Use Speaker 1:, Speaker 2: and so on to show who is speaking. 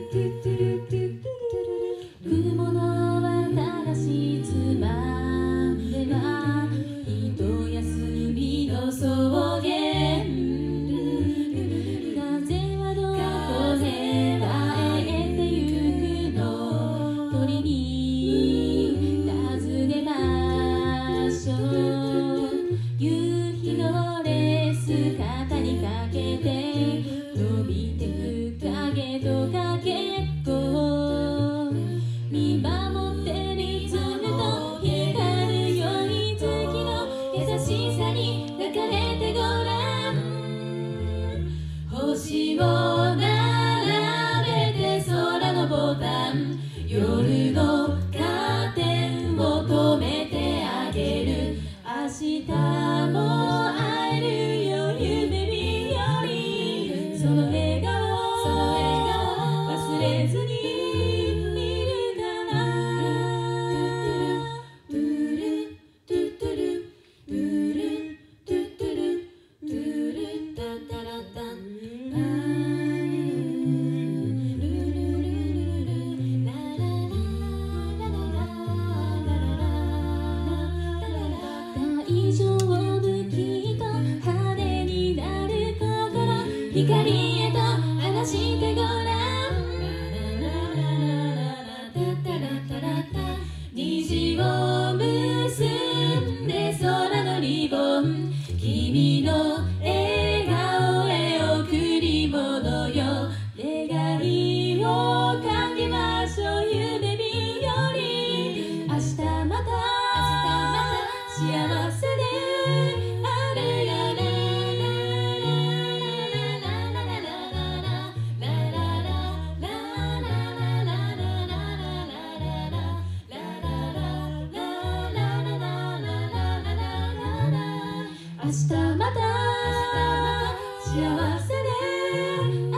Speaker 1: 雲の綿が沈まんでは一休みの草原、風はどこへ帰ってゆくの、鳥に尋ねましょう。夕日のレース肩にかけて伸びてく影とかけっこ、見守って見つめと光るように月の優しさに抱かれてごらん。星を並べて空のボタン、夜のカーテンを止めてあげる。明日も会えるよ夢見より、その笑顔忘れずにいるから。トゥルトゥトゥルトゥルトゥトゥルトゥルタタラタン、ルルルルルルララララララ、大丈夫きっと羽になる心、光へと離してごらん。虹を結んで空のリボン、君の笑顔へ贈り物よ。願いをかけましょう夢見より、明日また幸せであれやら。明日また幸せで